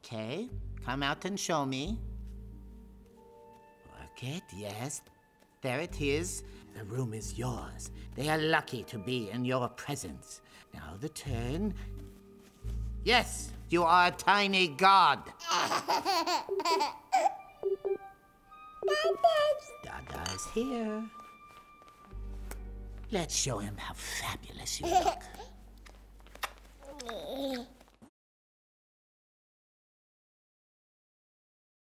Okay, come out and show me. Work it, yes. There it is. The room is yours. They are lucky to be in your presence. Now the turn. Yes, you are a tiny god. Dada is here. Let's show him how fabulous you look.